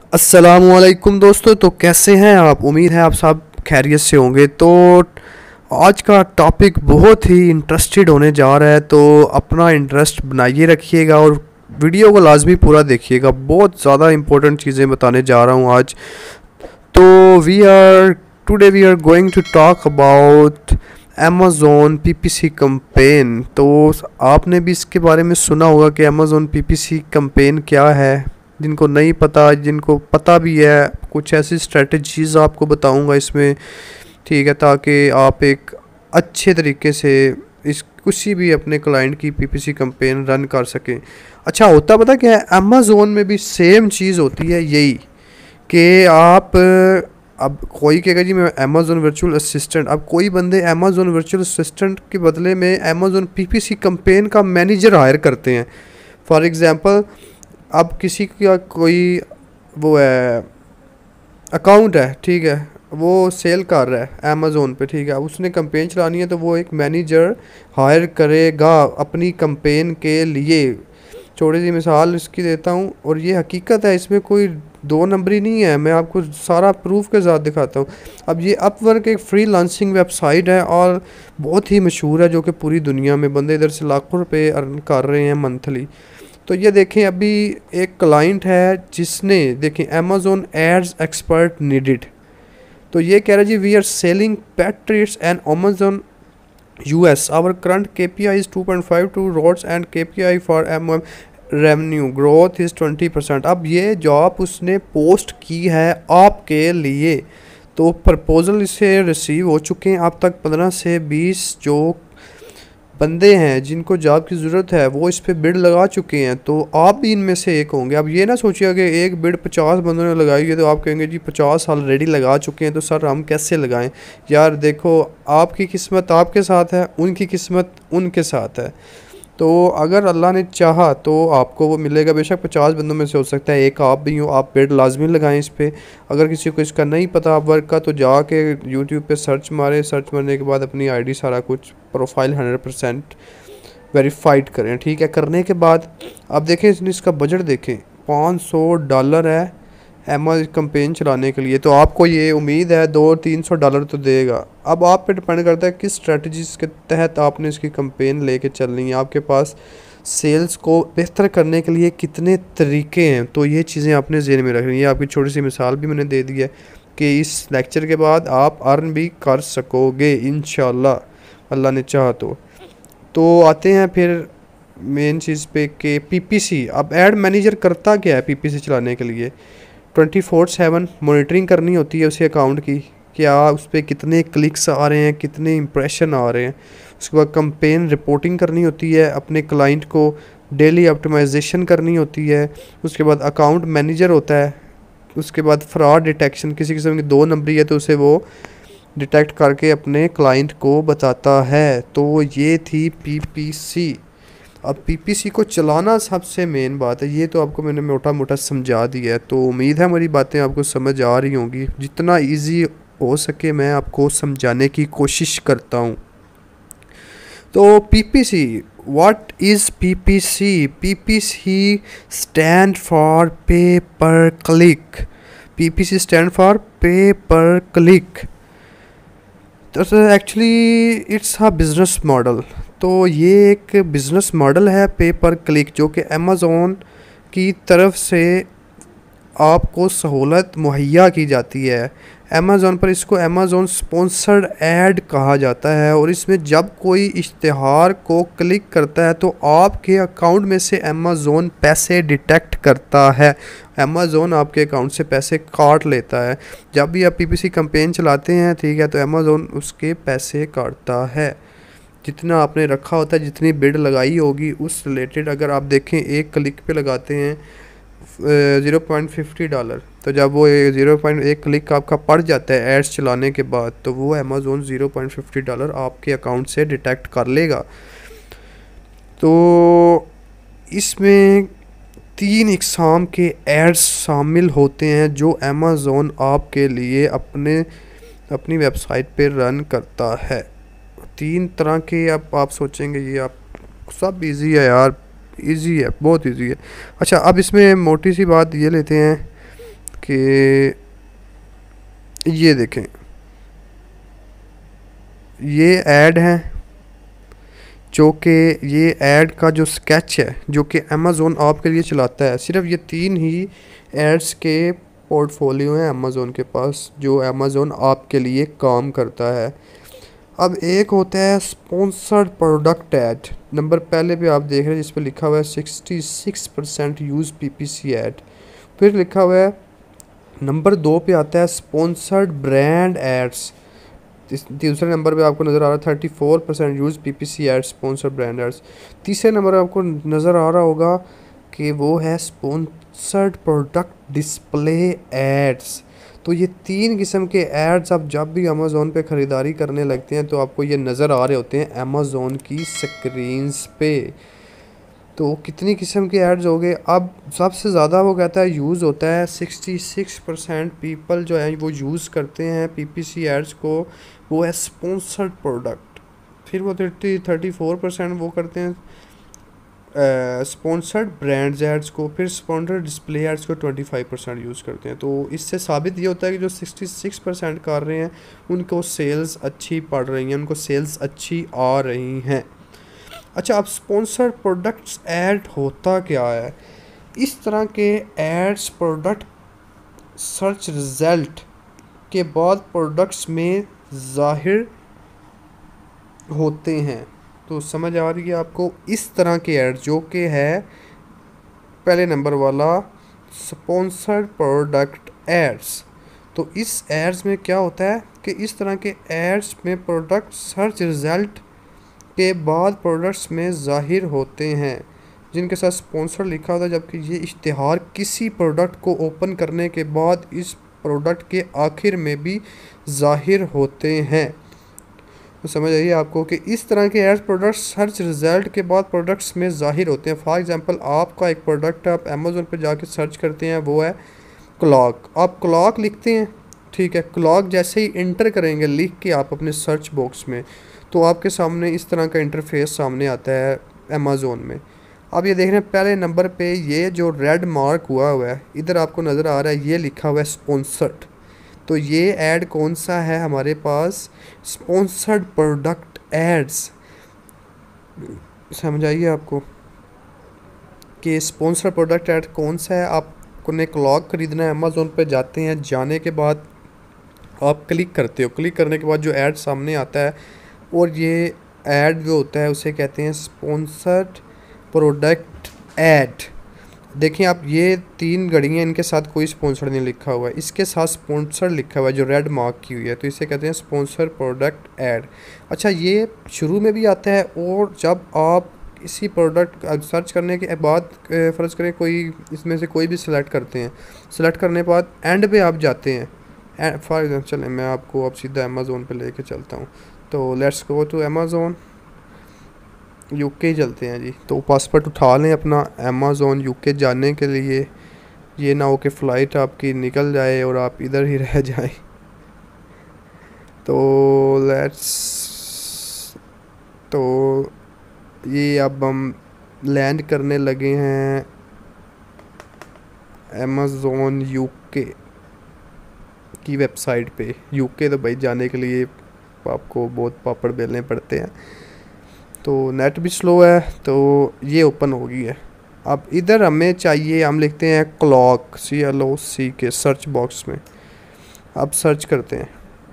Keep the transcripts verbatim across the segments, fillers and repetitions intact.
अस्सलामुअलैकुम दोस्तों। तो कैसे हैं आप? उम्मीद है आप सब खैरियत से होंगे। तो आज का टॉपिक बहुत ही इंटरेस्टेड होने जा रहा है, तो अपना इंटरेस्ट बनाइए रखिएगा और वीडियो को लाजमी पूरा देखिएगा। बहुत ज़्यादा इंपॉर्टेंट चीज़ें बताने जा रहा हूँ आज। तो we are today we are going to talk about Amazon PPC campaign. तो आपने भी इसके बारे में सुना होगा कि अमेज़ॉन पीपीसी कैंपेन क्या है। जिनको नहीं पता, जिनको पता भी है, कुछ ऐसी स्ट्रेटजीज़ आपको बताऊंगा इसमें, ठीक है, ताकि आप एक अच्छे तरीके से इस किसी भी अपने क्लाइंट की पीपीसी कैंपेन रन कर सकें। अच्छा, होता पता क्या है, अमेज़ॉन में भी सेम चीज़ होती है यही कि आप, अब कोई कहेगा जी मैं अमेज़ॉन वर्चुअल असिस्टेंट, अब कोई बंदे अमेज़ॉन वर्चुअल असिस्टेंट के बदले में अमेज़ॉन पीपीसी कैंपेन का मैनेजर हायर करते हैं। फॉर एग्ज़ाम्पल, अब किसी का कोई वो है अकाउंट है, ठीक है, वो सेल कर रहा है अमेज़ोन पे, ठीक है, अब उसने कैंपेन चलानी है तो वो एक मैनेजर हायर करेगा अपनी कैंपेन के लिए। छोटी सी मिसाल इसकी देता हूँ और ये हकीकत है, इसमें कोई दो नंबरी नहीं है, मैं आपको सारा प्रूफ के साथ दिखाता हूँ। अब ये अपवर्क एक फ्री लांसिंग वेबसाइट है और बहुत ही मशहूर है, जो कि पूरी दुनिया में बंदे इधर से लाखों रुपए अर्न कर रहे हैं मंथली। तो ये देखें, अभी एक क्लाइंट है जिसने, देखें, अमेज़ॉन एड्स एक्सपर्ट नीडेड, तो ये कह रहा है जी we are selling pet treats and Amazon US, our current KPI is two point five to ROAS and KPI for M revenue growth is twenty percent. अब ये जॉब उसने post की है आपके लिए, तो प्रपोजल इसे रिसीव हो चुके हैं। अब तक पंद्रह से बीस जो बंदे हैं जिनको जॉब की ज़रूरत है वो इस पर बिड लगा चुके हैं, तो आप भी इनमें से एक होंगे। अब ये ना सोचिए कि एक बिड पचास बंदों ने लगाई है तो आप कहेंगे जी पचास ऑलरेडी लगा चुके हैं तो सर हम कैसे लगाएं। यार देखो, आपकी किस्मत आपके साथ है, उनकी किस्मत उनके साथ है। तो अगर अल्लाह ने चाहा तो आपको वो मिलेगा। बेशक पचास बंदों में से हो सकता है एक आप भी हो, आप बिड लाजमी लगाएं इस पर। अगर किसी को इसका नहीं पता आप वर्क का, तो जाके यूट्यूब पे सर्च मारें, सर्च मारने के बाद अपनी आईडी सारा कुछ प्रोफाइल हंड्रेड परसेंट वेरीफाइड करें, ठीक है। करने के बाद अब देखें, इसने इसका बजट देखें, पाँच सौ डॉलर है अमेज़न कैंपेन चलाने के लिए। तो आपको ये उम्मीद है दो तीन सौ डॉलर तो देगा। अब आप पे डिपेंड करता है किस स्ट्रेटजीज के तहत आपने इसकी कैंपेन लेके चलनी है। आपके पास सेल्स को बेहतर करने के लिए कितने तरीके हैं, तो ये चीज़ें आपने ज़हन में रखनी है। आपकी छोटी सी मिसाल भी मैंने दे दी है कि इस लेक्चर के बाद आप अर्न भी कर सकोगे इंशाल्लाह, अल्लाह ने चाहा तो। तो आते हैं फिर मेन चीज़ पे कि पीपीसी। अब एड मैनेजर करता क्या है पीपीसी चलाने के लिए? ट्वेंटी फोर सेवन मॉनिटरिंग करनी होती है उसी अकाउंट की, क्या उस पर कितने क्लिक्स आ रहे हैं, कितने इंप्रेशन आ रहे हैं। उसके बाद कैंपेन रिपोर्टिंग करनी होती है, अपने क्लाइंट को डेली ऑप्टिमाइजेशन करनी होती है। उसके बाद अकाउंट मैनेजर होता है। उसके बाद फ्रॉड डिटेक्शन, किसी किस्म की दो नंबरी है तो उसे वो डिटेक्ट करके अपने क्लाइंट को बताता है। तो ये थी पीपीसी। अब पीपीसी को चलाना सबसे मेन बात है, ये तो आपको मैंने मोटा मोटा समझा दिया है। तो उम्मीद है मेरी बातें आपको समझ आ रही होंगी। जितना इजी हो सके मैं आपको समझाने की कोशिश करता हूँ। तो PPC, what is PPC? PPC stand for pay per click. PPC stand for pay per click. तो actually it's a business model. तो ये एक बिज़नेस मॉडल है पे पर क्लिक, जो कि अमेज़ॉन की तरफ से आपको सहूलत मुहैया की जाती है। अमेज़ॉन पर इसको अमेज़ॉन स्पॉन्सर्ड ऐड कहा जाता है और इसमें जब कोई इश्तिहार को क्लिक करता है तो आपके अकाउंट में से अमेज़ॉन पैसे डिटेक्ट करता है। अमेज़ॉन आपके अकाउंट से पैसे काट लेता है। जब भी आप पीपीसी कैंपेन चलाते हैं, ठीक है, तो अमेज़ॉन उसके पैसे काटता है। जितना आपने रखा होता है, जितनी बिड लगाई होगी उस रिलेटेड, अगर आप देखें एक क्लिक पे लगाते हैं ज़ीरो पॉइंट फिफ्टी डॉलर, तो जब वो ज़ीरो पॉइंट एक क्लिक आपका पड़ जाता है एड्स चलाने के बाद, तो वो Amazon zero point fifty dollar आपके अकाउंट से डिटेक्ट कर लेगा। तो इसमें तीन इकसाम के एड्स शामिल होते हैं जो अमेज़ॉन आपके लिए अपने अपनी वेबसाइट पे रन करता है। तीन तरह के, अब आप सोचेंगे ये आप सब इजी है यार, इजी है, बहुत इजी है। अच्छा, अब इसमें मोटी सी बात ये लेते हैं कि ये देखें, ये ऐड है जो कि ये ऐड का जो स्केच है जो कि अमेज़ोन आपके लिए चलाता है। सिर्फ ये तीन ही एड्स के पोर्टफोलियो हैं अमेज़ोन के पास जो अमेज़ोन आपके लिए काम करता है। अब एक होता है स्पॉन्सर्ड प्रोडक्ट ऐड, नंबर पहले पे आप देख रहे हैं जिस पे लिखा हुआ है sixty six percent use PPC ad. फिर लिखा हुआ है नंबर दो पे आता है स्पॉन्सर्ड ब्रांड एड्स। दूसरे नंबर पे आपको नज़र आ रहा है thirty four percent use PPC ads sponsored brand ads. तीसरे नंबर पे आपको नज़र आ रहा होगा कि वो है स्पॉन्सर्ड प्रोडक्ट डिस्प्ले एड्स। तो ये तीन किस्म के एड्स आप जब भी अमेज़ोन पे ख़रीदारी करने लगते हैं तो आपको ये नज़र आ रहे होते हैं अमेज़ोन की स्क्रीन्स पे। तो कितनी किस्म के एड्स हो गए। अब सबसे ज़्यादा वो कहता है यूज़ होता है सिक्सटी सिक्स परसेंट पीपल जो है वो यूज़ करते हैं पीपीसी एड्स को, वो है स्पॉन्सर्ड प्रोडक्ट। फिर वो थर्टी थर्टी फोर परसेंट वो करते हैं स्पॉन्सर्ड ब्रांड्स एड्स को। फिर स्पॉन्सर्ड डिस्प्ले एड्स को ट्वेंटी फाइव परसेंट यूज़ करते हैं। तो इससे साबित ये होता है कि जो सिक्सटी सिक्स परसेंट कर रहे हैं उनको सेल्स अच्छी पड़ रही हैं, उनको सेल्स अच्छी आ रही हैं। अच्छा, अब स्पॉन्सर्ड प्रोडक्ट्स ऐड होता क्या है। इस तरह के एड्स प्रोडक्ट सर्च रिज़ल्ट के बाद प्रोडक्ट्स में ज़ाहिर होते हैं। तो समझ आ रही है आपको, इस तरह के एड्स जो कि है पहले नंबर वाला स्पॉन्सर्ड प्रोडक्ट एड्स। तो इस एड्स में क्या होता है कि इस तरह के एड्स में प्रोडक्ट सर्च रिज़ल्ट के बाद प्रोडक्ट्स में ज़ाहिर होते हैं जिनके साथ स्पॉन्सर लिखा होता है, जबकि ये इश्तिहार किसी प्रोडक्ट को ओपन करने के बाद इस प्रोडक्ट के आखिर में भी ज़ाहिर होते हैं। तो समझ आइए आपको कि इस तरह के एड्स प्रोडक्ट सर्च रिज़ल्ट के बाद प्रोडक्ट्स में ज़ाहिर होते हैं। फॉर एग्जांपल आपका एक प्रोडक्ट आप अमेज़ोन पर जाके सर्च करते हैं, वो है क्लॉक। आप क्लॉक लिखते हैं, ठीक है, क्लॉक जैसे ही इंटर करेंगे लिख के आप अपने सर्च बॉक्स में, तो आपके सामने इस तरह का इंटरफेस सामने आता है अमेज़ोन में। अब ये देख रहे हैं पहले नंबर पे ये जो रेड मार्क हुआ हुआ है इधर आपको नज़र आ रहा है, ये लिखा हुआ है स्पॉन्सर्ड। तो ये ऐड कौन सा है हमारे पास, स्पॉन्सर्ड प्रोडक्ट एड्स। समझ आइए आपको कि स्पॉन्सर्ड प्रोडक्ट ऐड कौन सा है। आपको ने क्लॉक ख़रीदना है, अमेज़ोन पे जाते हैं, जाने के बाद आप क्लिक करते हो, क्लिक करने के बाद जो ऐड सामने आता है और ये ऐड जो होता है उसे कहते हैं स्पॉन्सर्ड प्रोडक्ट ऐड। देखिए आप, ये तीन घड़ियाँ, इनके साथ कोई स्पॉन्सर नहीं लिखा हुआ है, इसके साथ स्पॉन्सर लिखा हुआ है जो रेड मार्क की हुई है, तो इसे कहते हैं स्पॉन्सर प्रोडक्ट ऐड। अच्छा, ये शुरू में भी आता है और जब आप इसी प्रोडक्ट सर्च करने के बाद फ़र्ज़ करें कोई इसमें से कोई भी सिलेक्ट करते हैं, सिलेक्ट करने के बाद एंड पे आप जाते हैं। फॉर एग्जाम्पल चलें मैं आपको अब सीधा अमेज़ोन पे लेके चलता हूँ, तो let's go to Amazon UK चलते हैं जी। तो पासपोर्ट उठा लें अपना अमेज़ोन यूके जाने के लिए, ये ना हो कि फ़्लाइट आपकी निकल जाए और आप इधर ही रह जाएं। तो लेट्स तो ये अब हम लैंड करने लगे हैं अमेज़ोन यूके की वेबसाइट पे। यूके तो भाई जाने के लिए आपको बहुत पापड़ बेलने पड़ते हैं, तो नेट भी स्लो है, तो ये ओपन हो गई है। अब इधर हमें चाहिए, हम लिखते हैं क्लॉक, सी एल ओ सी के सर्च बॉक्स में अब सर्च करते हैं।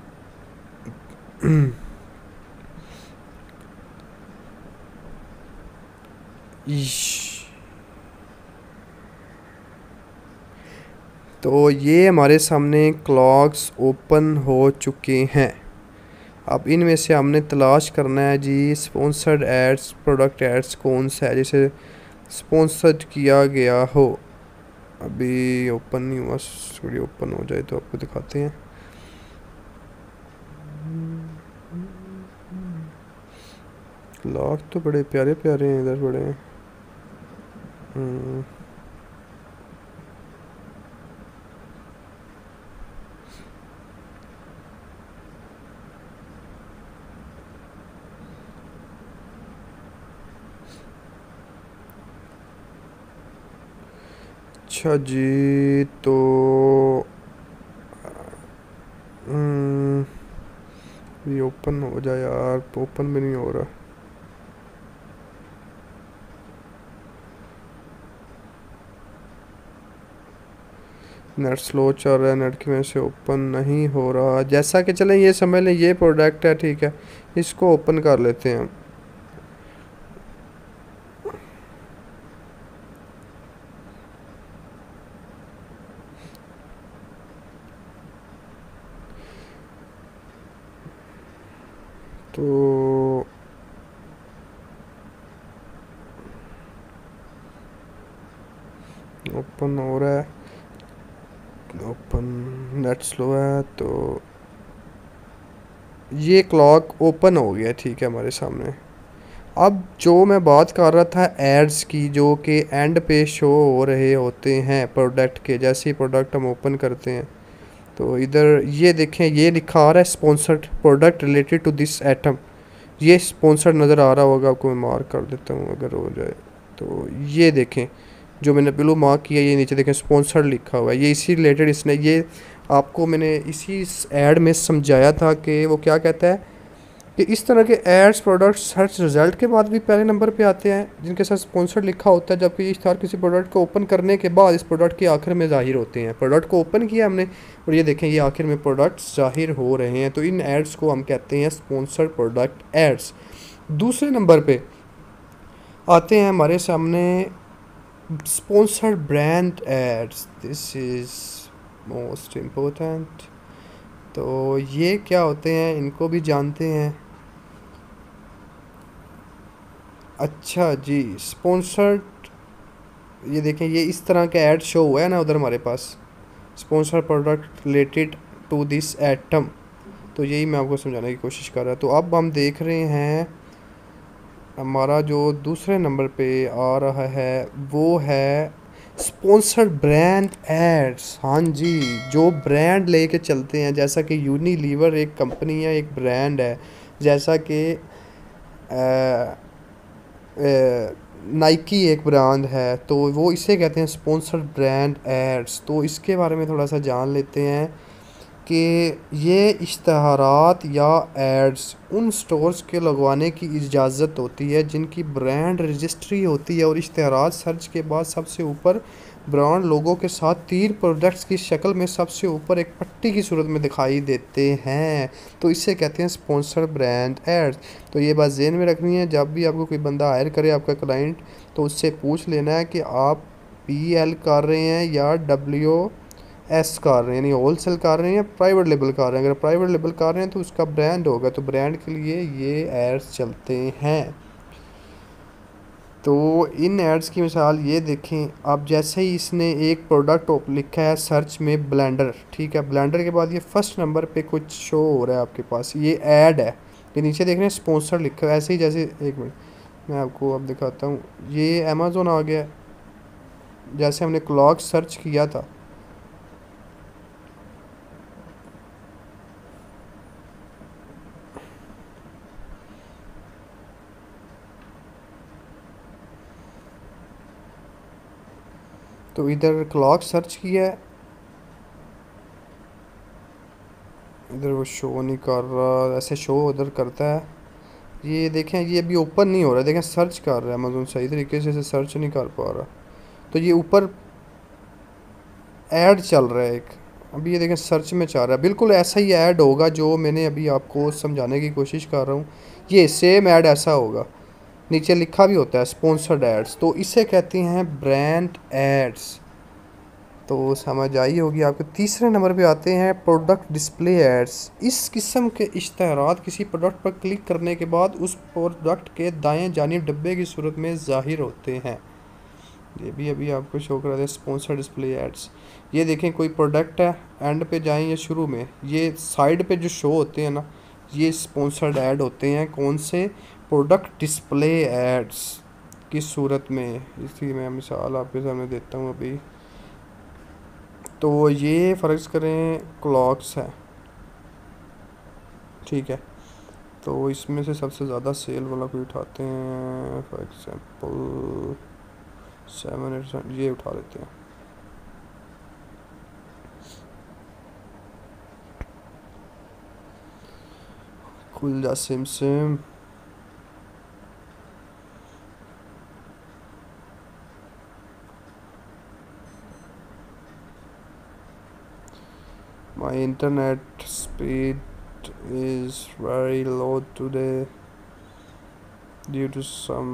तो ये हमारे सामने क्लॉक्स ओपन हो चुके हैं। अब इनमें से हमने तलाश करना है जी स्पॉन्सर्ड एड्स प्रोडक्ट एड्स कौन सा है जिसे स्पॉन्सर्ड किया गया हो। अभी ओपन नहीं हुआ, थोड़ी ओपन हो जाए तो आपको दिखाते हैं। क्लॉक तो बड़े प्यारे प्यारे हैं इधर, बड़े हैं। अच्छा जी, तो हम्म, ये ओपन हो जाए यार, ओपन भी नहीं हो रहा। नेट स्लो चल रहा है, नेट की वजह से ओपन नहीं हो रहा। जैसा कि चलें ये समझ लें ये प्रोडक्ट है, ठीक है, इसको ओपन कर लेते हैं हम। तो ओपन हो रहा है, ओपन, नेट स्लो है, तो ये क्लॉक ओपन हो गया, ठीक है, हमारे सामने। अब जो मैं बात कर रहा था एड्स की, जो कि एंड पे शो हो रहे होते हैं प्रोडक्ट के, जैसे ही प्रोडक्ट हम ओपन करते हैं तो इधर ये देखें, ये लिखा आ रहा है sponsored product related to this item. ये स्पॉन्सर्ड नज़र आ रहा होगा आपको, मैं मार्क कर देता हूँ अगर हो जाए तो। ये देखें जो मैंने ब्लू मार्क किया, ये नीचे देखें स्पॉन्सर्ड लिखा हुआ है, ये इसी रिलेटेड इसने, ये आपको मैंने इसी एड में समझाया था कि वो क्या कहता है कि इस तरह के एड्स प्रोडक्ट सर्च रिजल्ट के बाद भी पहले नंबर पे आते हैं जिनके साथ स्पॉन्सर्ड लिखा होता है, जबकि इश्तहार किसी प्रोडक्ट को ओपन करने के बाद इस प्रोडक्ट के आखिर में ज़ाहिर होते हैं। प्रोडक्ट को ओपन किया हमने और ये देखें ये आखिर में प्रोडक्ट्स ज़ाहिर हो रहे हैं, तो इन एड्स को हम कहते हैं स्पॉन्सर्ड प्रोडक्ट एड्स। दूसरे नंबर पे आते हैं हमारे सामने sponsored brand ads. This is most important. तो ये क्या होते हैं इनको भी जानते हैं। अच्छा जी, स्पॉन्सर्ड, ये देखें ये इस तरह का ऐड शो हुआ है ना उधर हमारे पास, sponsor product related to this item. तो यही मैं आपको समझाने की कोशिश कर रहा। तो अब हम देख रहे हैं हमारा जो दूसरे नंबर पे आ रहा है वो है स्पॉन्सर्ड ब्रांड एड्स। हाँ जी, जो ब्रांड लेके चलते हैं, जैसा कि यूनिलीवर एक कंपनी है, एक ब्रांड है, जैसा कि नाइकी एक ब्रांड है, तो वो इसे कहते हैं स्पॉन्सर्ड ब्रांड एड्स। तो इसके बारे में थोड़ा सा जान लेते हैं कि ये इश्तहारात या एड्स उन स्टोर्स के लगवाने की इजाज़त होती है जिनकी ब्रांड रजिस्ट्री होती है और इश्तहारात सर्च के बाद सबसे ऊपर ब्रांड लोगों के साथ तीन प्रोडक्ट्स की शक्ल में सबसे ऊपर एक पट्टी की सूरत में दिखाई देते हैं। तो इसे कहते हैं स्पॉन्सर्ड ब्रांड एड्स। तो ये बात ज़हन में रखनी है, जब भी आपको कोई बंदा हायर करे आपका क्लाइंट, तो उससे पूछ लेना है कि आप पी एल कर रहे हैं या डब्ल्यू एस कर रहे हैं, यानी होल सेल कर रहे हैं या प्राइवेट लेबल कर रहे हैं। अगर प्राइवेट लेबल कर रहे हैं तो उसका ब्रांड होगा, तो ब्रांड के लिए ये एड्स चलते हैं। तो इन एड्स की मिसाल ये देखें, आप जैसे ही इसने एक प्रोडक्ट लिखा है सर्च में ब्लेंडर, ठीक है, ब्लेंडर के बाद ये फर्स्ट नंबर पे कुछ शो हो रहा है आपके पास, ये ऐड है, ये नीचे देख रहे हैं स्पॉन्सर लिखा है। ऐसे ही जैसे, एक मिनट मैं आपको अब दिखाता हूँ, ये अमेज़ोन आ गया, जैसे हमने क्लॉक सर्च किया था, तो इधर क्लॉक सर्च किया है, इधर वो शो नहीं कर रहा, ऐसे शो उधर करता है। ये देखें ये अभी ओपन नहीं हो रहा, देखें सर्च कर रहा है अमेज़ोन, सही तरीके से सर्च नहीं कर पा रहा। तो ये ऊपर ऐड चल रहा है एक, अभी ये देखें सर्च में चल रहा है, बिल्कुल ऐसा ही ऐड होगा जो मैंने अभी आपको समझाने की कोशिश कर रहा हूँ। ये सेम ऐड ऐसा होगा, नीचे लिखा भी होता है स्पॉन्सर्ड एड्स, तो इसे कहते हैं ब्रांड एड्स। तो समझ आई होगी आपको। तीसरे नंबर पे आते हैं प्रोडक्ट डिस्प्ले एड्स। इस किस्म के इश्तहारात किसी प्रोडक्ट पर क्लिक करने के बाद उस प्रोडक्ट के दाएं जानिब डब्बे की सूरत में ज़ाहिर होते हैं। ये भी अभी आपको शो करा दें स्पॉन्सर डिस्प्ले एड्स। ये देखें कोई प्रोडक्ट है, एंड पे जाएं या शुरू में, ये साइड पे जो शो होते हैं ना, ये स्पॉन्सर्ड ऐड होते हैं। कौन से? प्रोडक्ट डिस्प्ले एड्स की सूरत में। इसकी मैं मिसाल आपके सामने देता हूँ अभी। तो ये फ़र्ज़ करें क्लॉक्स है, ठीक है, तो इसमें से सबसे ज़्यादा सेल वाला कोई उठाते हैं, फॉर एग्ज़ाम्पल सेवन एट, ये उठा लेते हैं। खुल जा सिम सिम। My internet speed is very low today due to some।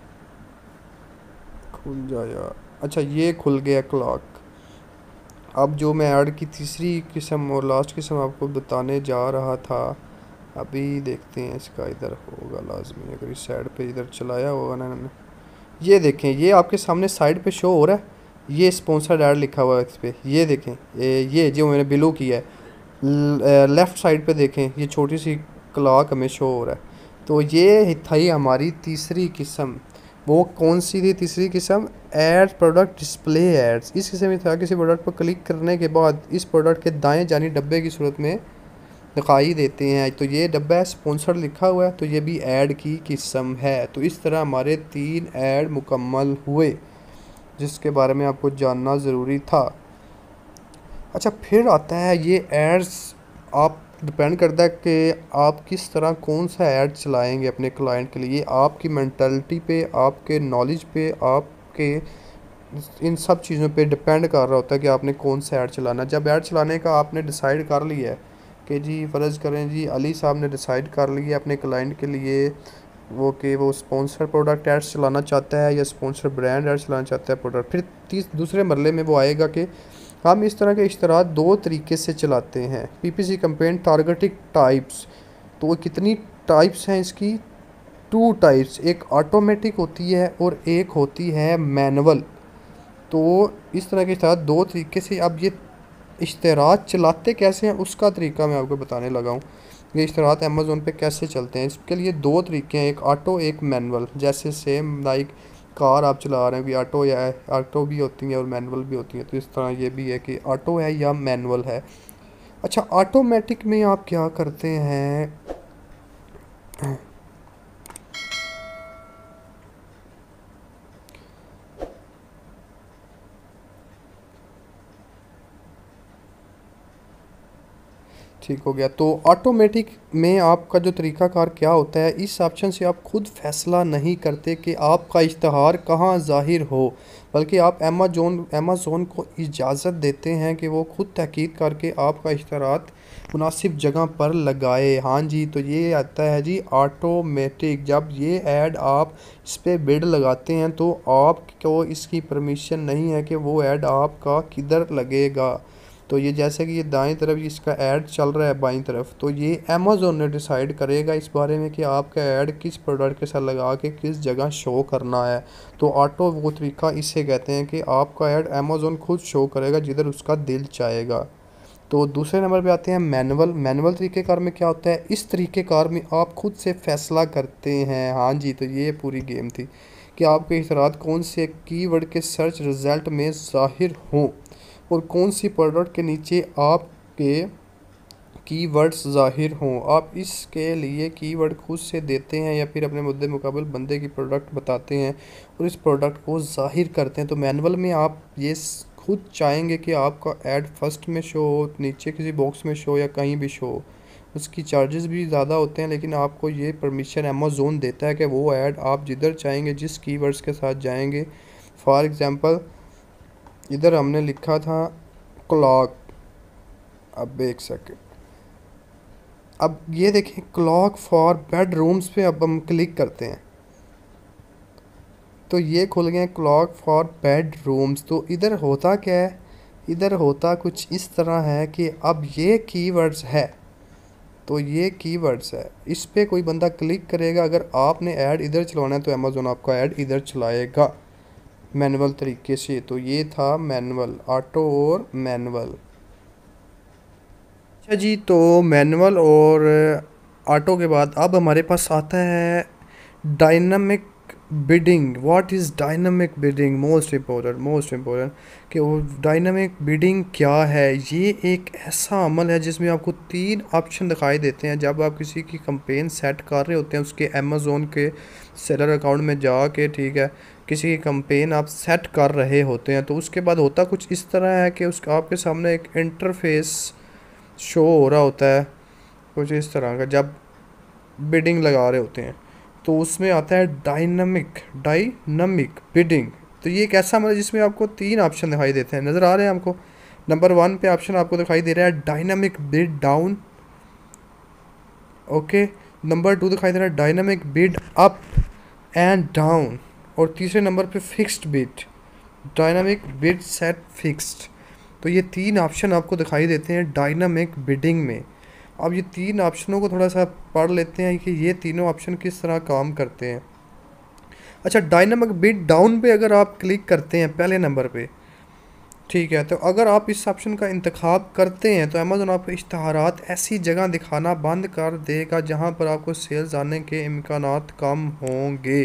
खुल जा यार। अच्छा ये खुल गया क्लॉक। अब जो मैं ऐड की तीसरी किस्म और लास्ट किस्म आपको बताने जा रहा था, अभी देखते हैं इसका। इधर होगा लाजमी, अगर इस साइड पे इधर चलाया होगा ना मैंने। ये देखें, ये आपके सामने साइड पे शो हो रहा है, ये स्पॉन्सर्ड ऐड लिखा हुआ है इस पर। ये देखें, ये ये जो मैंने बिलो किया है, लेफ़्ट साइड पे देखें, ये छोटी सी क्लॉक हमें शो हो रहा है। तो ये थी हमारी तीसरी किस्म। वो कौन सी थी तीसरी किस्म? Ad product display ads. इस किस्म में था किसी प्रोडक्ट पर क्लिक करने के बाद इस प्रोडक्ट के दाएं जानी डब्बे की सूरत में दिखाई देते हैं। तो ये डब्बा है, स्पॉन्सर्ड लिखा हुआ है, तो ये भी ऐड की किस्म है। तो इस तरह हमारे तीन ऐड मुकम्मल हुए जिसके बारे में आपको जानना ज़रूरी था। अच्छा फिर आता है ये एड्स, आप डिपेंड करता है कि आप किस तरह कौन सा ऐड चलाएंगे अपने क्लाइंट के लिए। आपकी मेंटालिटी पे, आपके नॉलेज पे, आपके इन सब चीज़ों पे डिपेंड कर रहा होता है कि आपने कौन सा ऐड चलाना। जब ऐड चलाने का आपने डिसाइड कर लिया है कि जी फ़र्ज़ करें जी अली साहब ने डिसाइड कर लिया अपने क्लाइंट के लिए वो कि वो स्पॉन्सर प्रोडक्ट एड्स चलाना चाहता है या स्पॉन्सर ब्रांड एड्स चलाना चाहता है प्रोडक्ट। फिर तीस दूसरे मरले में वो आएगा कि हम इस तरह के इश्तराक दो तरीके से चलाते हैं। पीपीसी कैंपेन टारगेटिंग टाइप्स, तो कितनी टाइप्स हैं इसकी? टू टाइप्स, एक ऑटोमेटिक होती है और एक होती है मैनुअल। तो इस तरह के इश्तराक दो तरीके से। अब ये इश्तराक चलाते कैसे हैं उसका तरीका मैं आपको बताने लगा हूँ। ये इश्तराक अमेज़ोन पे कैसे चलते हैं, इसके लिए दो तरीके हैं, एक ऑटो एक मैनुअल। जैसे सेम लाइक कार आप चला रहे हैं कि ऑटो या ऑटो भी होती हैं और मैनुअल भी होती हैं, तो इस तरह ये भी है कि ऑटो है या मैनुअल है। अच्छा ऑटोमेटिक में आप क्या करते हैं? ठीक हो गया। तो ऑटोमेटिक में आपका जो तरीक़ाकार क्या होता है, इस ऑप्शन से आप खुद फैसला नहीं करते कि आपका इश्तहार कहाँ ज़ाहिर हो, बल्कि आप अमेज़ोन अमेज़ोन को इजाज़त देते हैं कि वो खुद तहकीक करके आपका इश्तहार मुनासिब जगह पर लगाए। हाँ जी, तो ये आता है जी ऑटोमेटिक। जब ये ऐड आप इस पर बिड लगाते हैं तो आपको इसकी परमिशन नहीं है कि वो ऐड आपका किधर लगेगा। तो ये जैसे कि ये दाएं तरफ इसका ऐड चल रहा है बाईं तरफ, तो ये अमेज़ोन ने डिसाइड करेगा इस बारे में कि आपका ऐड किस प्रोडक्ट के साथ लगा के किस जगह शो करना है। तो ऑटो वो तरीका इसे कहते हैं कि आपका ऐड अमेज़ोन खुद शो करेगा जिधर उसका दिल चाहेगा। तो दूसरे नंबर पे आते हैं मैनुअल। मैनुअल तरीक़ेकार में क्या होता है? इस तरीक़ेकार में आप खुद से फ़ैसला करते हैं। हाँ जी, तो ये पूरी गेम थी कि आपके इश्तराक कौन से कीवर्ड के सर्च रिज़ल्ट में ज़ाहिर हों और कौन सी प्रोडक्ट के नीचे आपके कीवर्ड्स ज़ाहिर हों। आप इसके लिए कीवर्ड खुद से देते हैं या फिर अपने मुद्दे मुकाबल बंदे की प्रोडक्ट बताते हैं और इस प्रोडक्ट को ज़ाहिर करते हैं। तो मैनुअल में आप ये खुद चाहेंगे कि आपका ऐड फर्स्ट में शो हो, नीचे किसी बॉक्स में शो या कहीं भी शो हो। उसकी चार्जेस भी ज़्यादा होते हैं, लेकिन आपको ये परमिशन अमेज़ोन देता है कि वो ऐड आप जिधर चाहेंगे जिस कीवर्ड्स के साथ जाएंगे। फॉर एग्ज़ाम्पल इधर हमने लिखा था क्लॉक, अब एक सेकेंड, अब ये देखें क्लॉक फॉर बेडरूम्स पे अब हम क्लिक करते हैं तो ये खुल गए क्लॉक फॉर बेडरूम्स। तो इधर होता क्या है? इधर होता कुछ इस तरह है कि अब ये कीवर्ड्स है, तो ये कीवर्ड्स है, इस पे कोई बंदा क्लिक करेगा। अगर आपने ऐड इधर चलाना है तो अमेज़ोन आपका ऐड इधर चलाएगा मैनुअल तरीके से। तो ये था मैनुअल, ऑटो और मैनुअल। अच्छा जी, तो मैनुअल और ऑटो के बाद अब हमारे पास आता है dynamic bidding. What is dynamic bidding? Most important most important कि वो डायनामिक बिडिंग क्या है। ये एक ऐसा अमल है जिसमें आपको तीन ऑप्शन दिखाई देते हैं जब आप किसी की कंपेन सेट कर रहे होते हैं। उसके अमेज़ोन के सेलर अकाउंट में जाके, ठीक है, किसी की कंपेन आप सेट कर रहे होते हैं। तो उसके बाद होता कुछ इस तरह है कि उसका आपके सामने एक इंटरफेस शो हो रहा होता है कुछ इस तरह का। जब बिडिंग लगा रहे होते हैं, तो उसमें आता है डायनामिक डायनामिक बिडिंग। तो ये एक ऐसा मतलब जिसमें आपको तीन ऑप्शन दिखाई देते हैं, नज़र आ रहे हैं आपको। नंबर वन पे ऑप्शन आपको दिखाई दे रहा है dynamic bid down, okay. Number two दिखाई दे रहा है dynamic bid up and down, और तीसरे नंबर पे fixed bid, dynamic bid set fixed. तो ये तीन ऑप्शन आपको दिखाई देते हैं डायनामिक बिडिंग में। अब ये तीन ऑप्शनों को थोड़ा सा पढ़ लेते हैं कि ये तीनों ऑप्शन किस तरह काम करते हैं। अच्छा, डायनामिक बिड डाउन पे अगर आप क्लिक करते हैं पहले नंबर पे, ठीक है, तो अगर आप इस ऑप्शन का इंतखाब करते हैं तो अमेज़न आपको इश्तहारात ऐसी जगह दिखाना बंद कर देगा जहां पर आपको सेल्स आने के इम्कानात कम होंगे।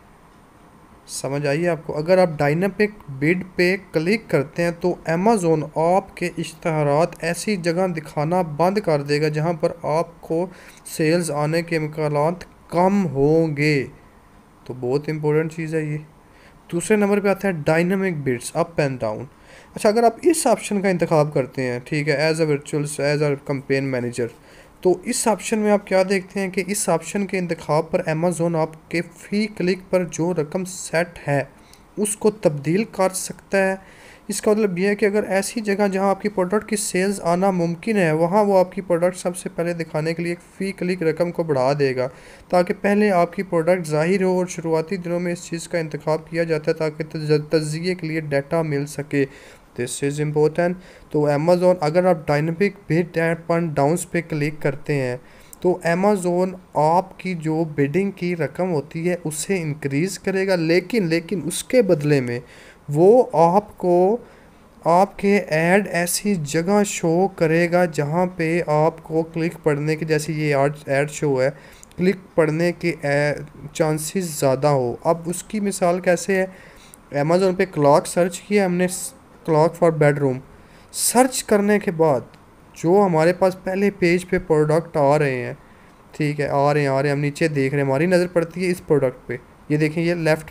समझ आइए आपको। अगर आप डायनामिक बिड पे क्लिक करते हैं तो अमेज़न आपके इश्तहारात ऐसी जगह दिखाना बंद कर देगा जहां पर आपको सेल्स आने के इम्कानात कम होंगे। तो बहुत इंपॉर्टेंट चीज़ है ये। दूसरे नंबर पे आता है dynamic bids up and down. अच्छा, अगर आप इस ऑप्शन का इंतखाब करते हैं, ठीक है, as a virtual as a campaign manager, तो इस ऑप्शन में आप क्या देखते हैं कि इस ऑप्शन के इंतखाब पर अमेज़न आपके फ़ी क्लिक पर जो रकम सेट है उसको तब्दील कर सकता है। इसका मतलब यह है कि अगर ऐसी जगह जहां आपकी प्रोडक्ट की सेल्स आना मुमकिन है वहां वो आपकी प्रोडक्ट सबसे पहले दिखाने के लिए एक फ़ी क्लिक रकम को बढ़ा देगा, ताकि पहले आपकी प्रोडक्ट ज़ाहिर हो। और शुरुआती दिनों में इस चीज़ का इंतखाब किया जाता है ताकि तज्ज़िये के लिए डाटा मिल सके। This is important. तो अमेज़न, अगर आप dynamic bid up and downs पे क्लिक करते हैं तो अमेज़न आपकी जो बिडिंग की रकम होती है उसे इंक्रीज़ करेगा, लेकिन लेकिन उसके बदले में वो आपको आपके ऐड ऐसी जगह शो करेगा जहाँ पे आपको क्लिक पढ़ने की, जैसे ये ऐड शो है, क्लिक पढ़ने के चांसेस ज़्यादा हो। अब उसकी मिसाल कैसे है, अमेज़न पे क्लॉक सर्च किया हमने, क्लॉक फॉर बेडरूम सर्च करने के बाद जो हमारे पास पहले पेज पे प्रोडक्ट आ रहे हैं, ठीक है, आ रहे हैं आ रहे हैं हम नीचे देख रहे हैं, हमारी नज़र पड़ती है इस प्रोडक्ट पे। ये देखें, ये लेफ़्ट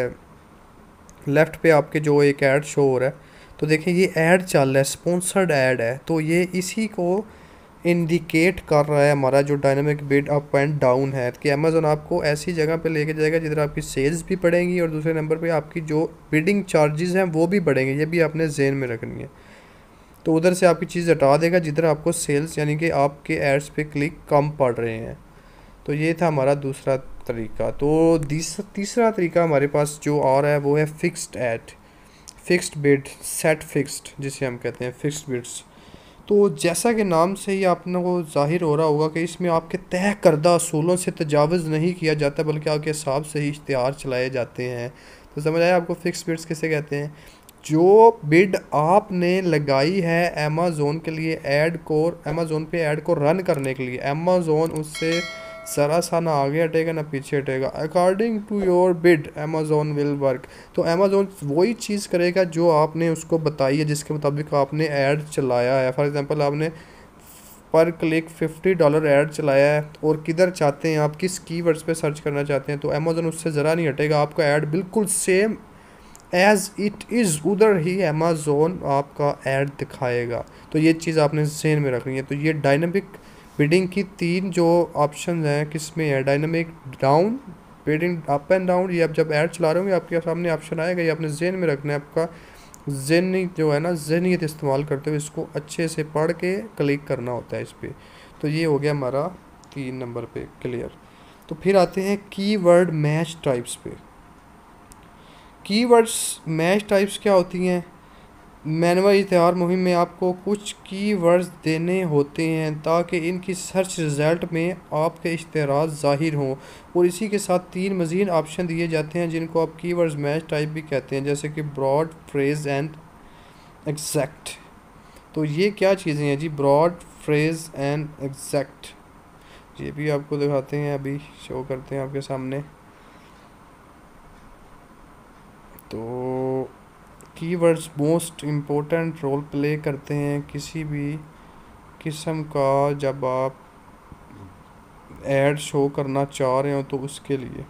पे लेफ़्ट पे आपके जो एक ऐड शो हो रहा है, तो देखें ये ऐड चल रहा है, स्पॉन्सर्ड ऐड है। तो ये इसी को इंडिकेट कर रहा है हमारा जो dynamic bid up and down है, कि अमेज़न आपको ऐसी जगह पे लेके जाएगा जिधर आपकी सेल्स भी बढ़ेंगी और दूसरे नंबर पे आपकी जो बिडिंग चार्जेस हैं वो भी बढ़ेंगे। ये भी आपने ज़हन में रखनी है। तो उधर से आपकी चीज़ हटा देगा जिधर आपको सेल्स यानी कि आपके एड्स पे क्लिक कम पड़ रहे हैं। तो ये था हमारा दूसरा तरीका। तो तीसरा तरीका हमारे पास जो आ रहा है वो है fixed ad, fixed bid set fixed, जिसे हम कहते हैं फिक्स्ड बिड्स। तो जैसा कि नाम से ही आपने को ज़ाहिर हो रहा होगा कि इसमें आपके तय करदा असूलों से तजावज़ नहीं किया जाता, बल्कि आपके हिसाब से ही इश्तिहार चलाए जाते हैं। तो समझ आया आपको फिक्स्ड बिड्स किसे कहते हैं। जो बिड आपने लगाई है अमेज़न के लिए ऐड को, अमेज़न पे ऐड को रन करने के लिए, अमेज़न उससे ज़रा सा ना आगे हटेगा ना पीछे हटेगा। According to your bid Amazon will work. तो अमेज़न वही चीज़ करेगा जो आपने उसको बताई है, जिसके मुताबिक आपने ऐड चलाया है। फॉर एग्जांपल आपने पर क्लिक फिफ्टी डॉलर ऐड चलाया है और किधर चाहते हैं आप, किस कीवर्ड्स पे सर्च करना चाहते हैं, तो अमेज़न उससे ज़रा नहीं हटेगा, आपका ऐड बिल्कुल सेम एज़ इट इज़ उधर ही अमेज़न आपका ऐड दिखाएगा। तो ये चीज़ आपने ज़हन में रखनी है। तो ये डायनामिक बिडिंग की तीन जो ऑप्शन हैं किस में है, dynamic down, bidding up and down, ये आप जब ऐड चला रहे होंगे आपके सामने ऑप्शन आएगा, ये आपने ज़हन में रखना है। आपका ज़हनी जो है ना, ज़हनीत इस्तेमाल करते हुए इसको अच्छे से पढ़ के क्लिक करना होता है इस पर। तो ये हो गया हमारा तीन नंबर पे क्लियर। तो फिर आते हैं कीवर्ड मैच टाइप्स पे। कीवर्ड्स मैच टाइप्स क्या होती हैं। मैनुअल इश्तिहार मुहिम में आपको कुछ कीवर्ड्स देने होते हैं ताकि इनकी सर्च रिज़ल्ट में आपके इश्तिहार ज़ाहिर हों, और इसी के साथ तीन मज़ीद ऑप्शन दिए जाते हैं जिनको आप कीवर्ड्स मैच टाइप भी कहते हैं, जैसे कि ब्रॉड, फ्रेज़ एंड एग्जैक्ट। तो ये क्या चीज़ें हैं जी, ब्रॉड, फ्रेज़ एंड एग्जैक्ट। ये भी आपको दिखाते हैं, अभी शो करते हैं आपके सामने। तो keywords most important role play करते हैं किसी भी किस्म का, जब आप ऐड शो करना चाह रहे हो तो उसके लिए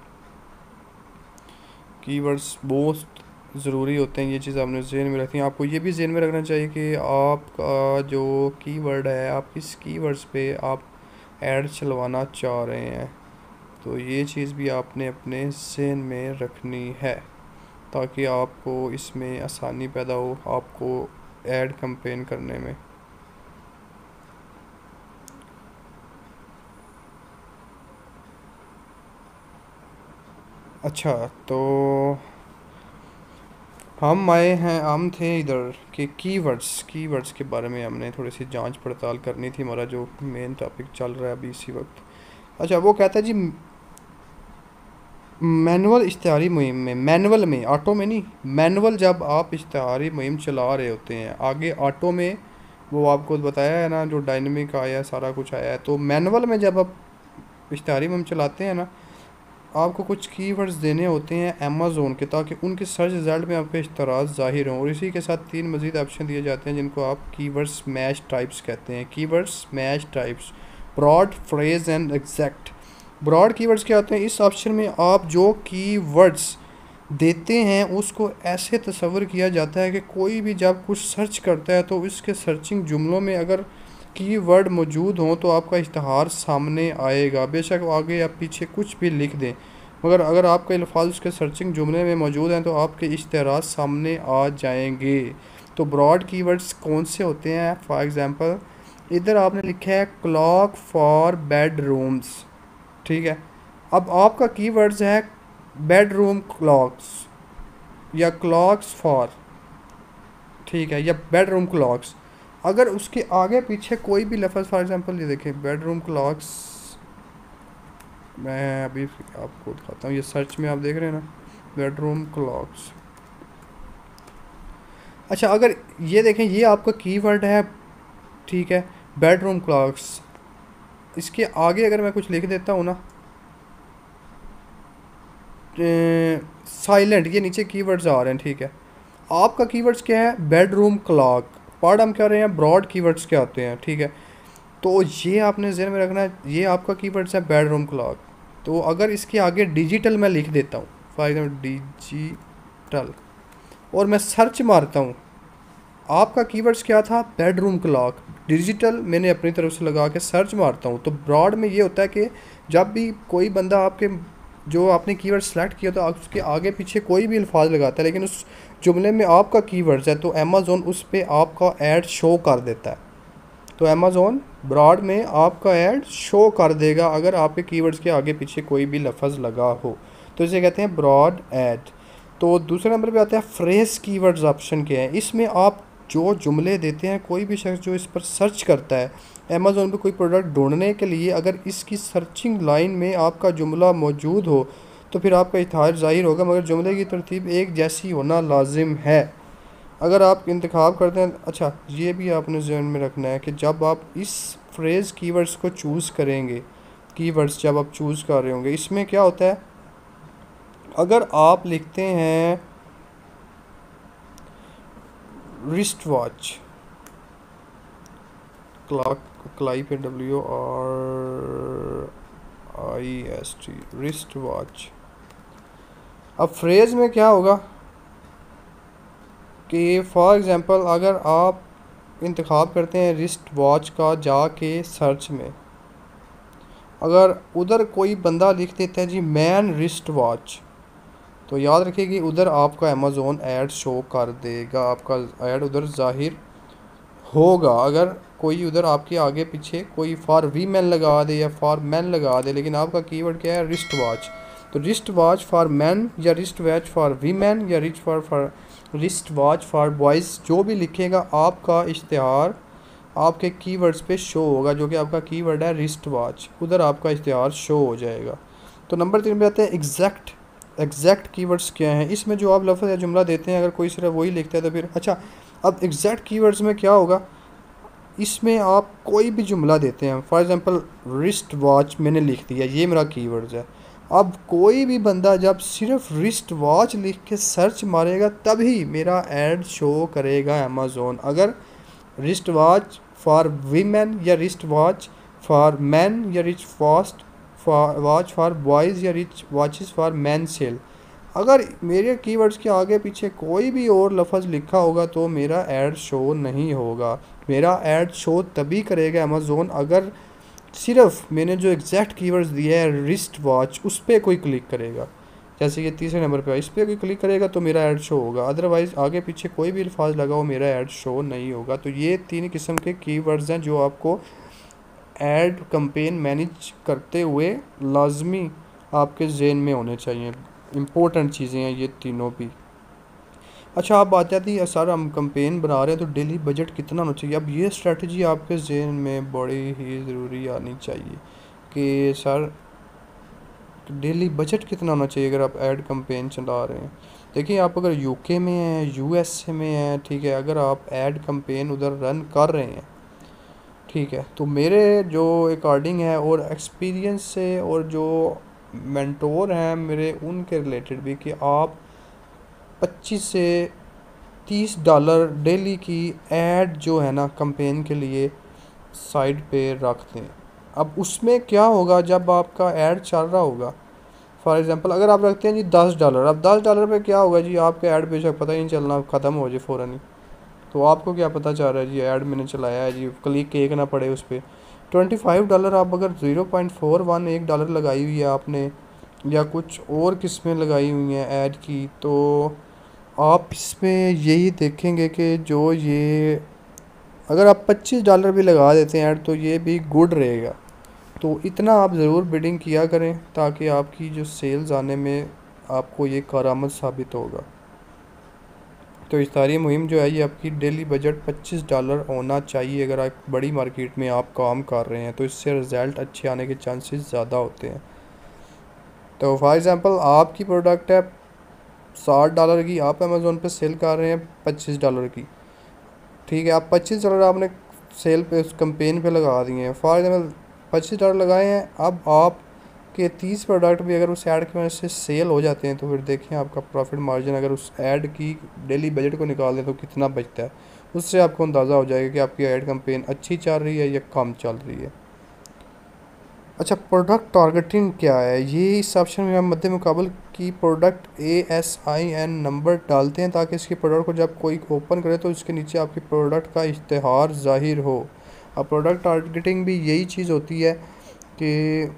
कीवर्ड्स मोस्ट ज़रूरी होते हैं। ये चीज़ आपने ज़हन में रखनी है। आपको ये भी ज़हन में रखना चाहिए कि आपका जो कीवर्ड है, आप किस कीवर्ड्स पे आप ऐड चलवाना चाह रहे हैं। तो ये चीज़ भी आपने अपने ज़हन में रखनी है ताकि आपको इसमें आसानी पैदा हो आपको ऐड कैंपेन करने में। अच्छा, तो हम आए हैं, हम थे इधर के कीवर्ड्स कीवर्ड्स के बारे में हमने थोड़ी सी जांच पड़ताल करनी थी, हमारा जो मेन टॉपिक चल रहा है अभी इसी वक्त। अच्छा, वो कहता है जी मैनुअल इश्तहारी मुहिम में, मैनुअल में, ऑटो में नहीं, मैनुअल जब आप इश्तहारी मुहिम चला रहे होते हैं, आगे ऑटो में वो आपको बताया है ना जो डायनेमिक आया है सारा कुछ आया है, तो मैनुअल में जब आप इश्तहारी मुहिम चलाते हैं ना, आपको कुछ कीवर्ड्स देने होते हैं अमेज़ोन के ताकि उनके सर्च रिज़ल्ट में आपके इश्तराज ज़ाहिर हों, और इसी के साथ तीन मज़ीद ऑप्शन दिए जाते हैं जिनको आप कीवर्ड्स मैच टाइप्स कहते हैं। Keywords match types, broad, phrase and exact. Broad keywords क्या होते हैं? इस ऑप्शन में आप जो कीवर्ड्स देते हैं उसको ऐसे तस्वर किया जाता है कि कोई भी जब कुछ सर्च करता है तो इसके सर्चिंग जुमलों में अगर कीवर्ड मौजूद हों तो आपका इश्तहार सामने आएगा, बेशक आगे या पीछे कुछ भी लिख दें, मगर अगर आपके अल्फाज उसके सर्चिंग जुमले में मौजूद हैं तो आपके इश्तहार सामने आ जाएंगे। तो ब्रॉड कीवर्ड्स कौन से होते हैं? फॉर एग्ज़ाम्पल इधर आपने लिखा है क्लॉक फॉर बेडरूम्स, ठीक है। अब आपका कीवर्ड्स है बेडरूम क्लॉक्स या क्लॉक्स फॉर, ठीक है, या बेडरूम क्लॉक्स। अगर उसके आगे पीछे कोई भी लफ्ज़, फॉर एग्जांपल ये देखें बेडरूम क्लॉक्स, मैं अभी आपको दिखाता हूँ, ये सर्च में आप देख रहे हैं ना बेडरूम क्लॉक्स। अच्छा, अगर ये देखें ये आपका कीवर्ड है, ठीक है, बेडरूम क्लॉक्स, इसके आगे अगर मैं कुछ लिख देता हूँ ना साइलेंट, ये नीचे कीवर्ड्स आ रहे हैं, ठीक है, आपका कीवर्ड्स क्या है? Bedroom clock. पार्ट हम क्या रहे हैं? ब्रॉड कीवर्ड्स क्या होते हैं, ठीक है। तो ये आपने ज़हन में रखना है, ये आपका कीवर्ड्स है बेडरूम क्लॉक। तो अगर इसके आगे डिजिटल मैं लिख देता हूँ, फॉर एग्जाम्पल डिजिटल, और मैं सर्च मारता हूँ, आपका कीवर्ड्स क्या था? Bedroom clock. डिजिटल मैंने अपनी तरफ से लगा के सर्च मारता हूँ। तो ब्रॉड में ये होता है कि जब भी कोई बंदा आपके जो आपने कीवर्ड सेलेक्ट किया तो उसके आगे पीछे कोई भी अल्फाज लगाता है लेकिन उस जुमले में आपका कीवर्ड्स है तो अमेज़ोन उस पर आपका ऐड शो कर देता है। तो अमेज़ोन ब्रॉड में आपका ऐड शो कर देगा अगर आपके कीवर्ड्स के आगे पीछे कोई भी लफ्ज़ लगा हो, तो इसे कहते हैं ब्रॉड ऐड। तो दूसरे नंबर पे आता है फ्रेज कीवर्ड्स ऑप्शन के हैं। इसमें आप जो जुमले देते हैं, कोई भी शख्स जो इस पर सर्च करता है अमेज़ोन पे कोई प्रोडक्ट ढूंढने के लिए, अगर इसकी सर्चिंग लाइन में आपका जुमला मौजूद हो तो फिर आपका इश्तहार ज़ाहिर होगा, मगर जुमले की तरतीब एक जैसी होना लाजिम है। अगर आप इंतखाब करते हैं, अच्छा ये भी आपने ज़हन में रखना है कि जब आप इस फ्रेज़ कीवर्ड्स को चूज़ करेंगे, कीवर्ड्स जब आप चूज़ कर रहे होंगे, इसमें क्या होता है, अगर आप लिखते हैं रिस्ट वॉच, क्लॉक, क्लाई पे W R I S T, wrist watch. अब फ्रेज़ में क्या होगा कि फॉर एग्ज़ाम्पल अगर आप इंतखाब करते हैं रिस्ट वॉच का, जाके सर्च में अगर उधर कोई बंदा लिख देता है जी मैन रिस्ट वॉच, तो याद रखिए कि उधर आपका अमेज़ोन ऐड शो कर देगा, आपका ऐड उधर ज़ाहिर होगा। अगर कोई उधर आपके आगे पीछे कोई फॉर वी मैन लगा दे या फॉर मैन लगा दे, लेकिन आपका कीवर्ड क्या है? Wrist watch. तो रिस्ट वॉच फॉर मैन या wrist watch for women या wrist for for wrist watch for boys, जो भी लिखेगा आपका इश्तहार आपके कीवर्ड्स पे शो होगा, जो कि आपका कीवर्ड है रिस्ट वॉच, उधर आपका इश्तहार शो हो जाएगा। तो नंबर तीन पे आते हैं एग्जैक्ट। एग्जैक्ट कीवर्ड्स क्या हैं? इसमें जो आप लफ्ज़ या जुमला देते हैं अगर कोई सिर्फ वही लिखता है तो फिर अच्छा, अब एग्जैक्ट कीवर्ड्स में क्या होगा, इसमें आप कोई भी जुमला देते हैं, फॉर एग्ज़ाम्पल रिस्ट वॉच मैंने लिख दिया, ये मेरा कीवर्ड्स है। अब कोई भी बंदा जब सिर्फ रिस्ट वॉच लिख के सर्च मारेगा तभी मेरा ऐड शो करेगा अमेज़ोन। अगर रिस्ट वॉच फॉर वीमेन या रिस्ट वॉच फॉर मैन या rich fast watch for boys या rich watches for man sale, अगर मेरे कीवर्ड्स के आगे पीछे कोई भी और लफ्ज़ लिखा होगा तो मेरा ऐड शो नहीं होगा। मेरा ऐड शो तभी करेगा अमेज़ोन अगर सिर्फ मैंने जो एग्जैक्ट कीवर्ड्स दिए है रिस्ट वॉच, उस पर कोई क्लिक करेगा, जैसे ये तीसरे नंबर पे, इस पर कोई क्लिक करेगा तो मेरा ऐड शो होगा, अदरवाइज़ आगे पीछे कोई भी अल्फाज लगा हो मेरा ऐड शो नहीं होगा। तो ये तीन किस्म के कीवर्ड्स हैं जो आपको ऐड कैंपेन मैनेज करते हुए लाजमी आपके जहन में होने चाहिए। इम्पोर्टेंट चीज़ें हैं ये तीनों भी। अच्छा, आप बात आती है सर हम कैंपेन बना रहे हैं तो डेली बजट कितना होना चाहिए। अब ये स्ट्रेटजी आपके जहन में बड़ी ही ज़रूरी आनी चाहिए कि सर डेली बजट कितना होना चाहिए अगर आप ऐड कैंपेन चला रहे हैं। देखिए, आप अगर यूके में हैं, यूएसए में हैं, ठीक है, अगर आप ऐड कैंपेन उधर रन कर रहे हैं, ठीक है, तो मेरे जो अकॉर्डिंग है और एक्सपीरियंस से और जो मेंटोर हैं मेरे उनके रिलेटेड भी, कि आप पच्चीस से तीस डॉलर डेली की ऐड जो है ना कैंपेन के लिए साइड पे रख दें। अब उसमें क्या होगा, जब आपका ऐड चल रहा होगा, फॉर एग्जांपल अगर आप रखते हैं जी दस डॉलर, अब दस डॉलर पे क्या होगा जी, आपका ऐड बेशक पता ही नहीं चलना, ख़त्म हो जाए फ़ौरन ही, तो आपको क्या पता चल रहा है जी ऐड मैंने चलाया है जी, क्लिक एक ना पड़े उस पर। ट्वेंटी फाइव डॉलर आप अगर ज़ीरो पॉइंट फोर वन एक डॉलर लगाई हुई है आपने, या कुछ और किस्में लगाई हुई हैं ऐड की, तो आप इसमें यही देखेंगे कि जो ये अगर आप पच्चीस डॉलर भी लगा देते हैं ऐड तो ये भी गुड रहेगा। तो इतना आप ज़रूर बिडिंग किया करें ताकि आपकी जो सेल्स आने में आपको ये कारामद साबित होगा। तो इस सारी मुहिम जो है ये आपकी डेली बजट पच्चीस डॉलर होना चाहिए। अगर आप बड़ी मार्केट में आप काम कर रहे हैं तो इससे रिज़ल्ट अच्छे आने के चांसेस ज़्यादा होते हैं। तो फॉर एग्ज़ाम्पल आपकी प्रोडक्ट है साठ डॉलर की, आप अमेज़ोन पे सेल कर रहे हैं पच्चीस डॉलर की, ठीक है, आप पच्चीस डॉलर आपने सेल पे उस कैंपेन पे लगा दिए हैं, फॉर एग्जाम्पल पच्चीस डॉलर लगाए हैं, अब आप के तीस प्रोडक्ट भी अगर उस ऐड की वजह से सेल हो जाते हैं तो फिर देखें आपका प्रॉफिट मार्जिन अगर उस ऐड की डेली बजट को निकाल दें तो कितना बचता है। उससे आपको अंदाज़ा हो जाएगा कि आपकी ऐड कैंपेन अच्छी चल रही है या कम चल रही है। अच्छा, प्रोडक्ट टारगेटिंग क्या है, ये इस ऑप्शन में हम मध्य मुकाबल की product A S I N number डालते हैं ताकि इसकी प्रोडक्ट को जब कोई ओपन करे तो इसके नीचे आपकी प्रोडक्ट का इश्तिहार ज़ाहिर हो। अब प्रोडक्ट टारगेटिंग भी यही चीज़ होती है कि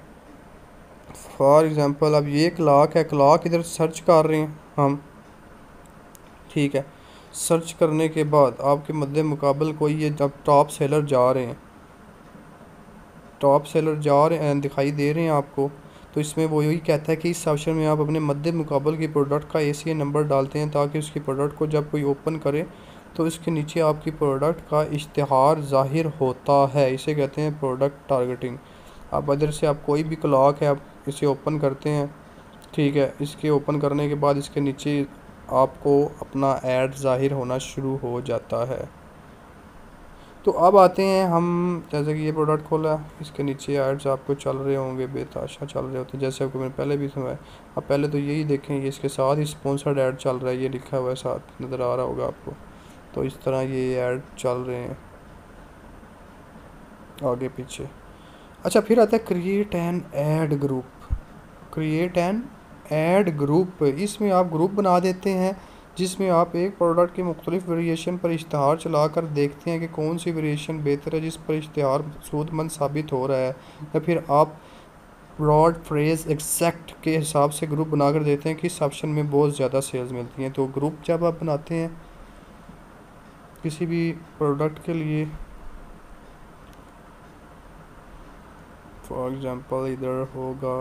फॉर एग्ज़ाम्पल अब ये क्लॉक है, क्लॉक इधर सर्च कर रहे हैं हम, ठीक है, सर्च करने के बाद आपके मध्य मुकाबल कोई ये जब टॉप सेलर जा रहे हैं, टॉप सेलर जा रहे हैं दिखाई दे रहे हैं आपको, तो इसमें वो यही कहता है कि इस ऑप्शन में आप अपने मध्य मुकाबल की प्रोडक्ट का ए सी ए नंबर डालते हैं ताकि उसकी प्रोडक्ट को जब कोई ओपन करे तो इसके नीचे आपकी प्रोडक्ट का इश्तिहार ज़ाहिर होता है। इसे कहते हैं प्रोडक्ट टारगेटिंग। अब इधर से आप कोई भी क्लॉक है आप इसे ओपन करते हैं, ठीक है, इसके ओपन करने के बाद इसके नीचे आपको अपना ऐड ज़ाहिर होना शुरू हो जाता है। तो अब आते हैं हम, जैसे कि ये प्रोडक्ट खोला, इसके नीचे एड्स आपको चल रहे होंगे, बेताशा चल रहे होते हैं, जैसे आपको मैंने पहले भी सुनाया। अब पहले तो यही देखें, ये इसके साथ ही स्पॉन्सर्ड ऐड चल रहा है, ये लिखा हुआ है साथ, नज़र आ रहा होगा आपको। तो इस तरह ये ऐड चल रहे हैं आगे पीछे। अच्छा, फिर आता है create an ad group. Create an ad group, इसमें आप ग्रुप बना देते हैं जिसमें आप एक प्रोडक्ट के मुख्तलिफ वेरिएशन पर इश्तहार चला कर देखते हैं कि कौन सी वेरिएशन बेहतर है जिस पर इश्तहार सूदमंद साबित हो रहा है, या फिर आप ब्रॉड फ्रेज एग्जैक्ट के हिसाब से ग्रुप बनाकर देते हैं कि इस ऑप्शन में बहुत ज़्यादा सेल्स मिलती हैं। तो ग्रुप जब आप बनाते हैं किसी भी प्रोडक्ट के लिए, फॉर एग्ज़ाम्पल इधर होगा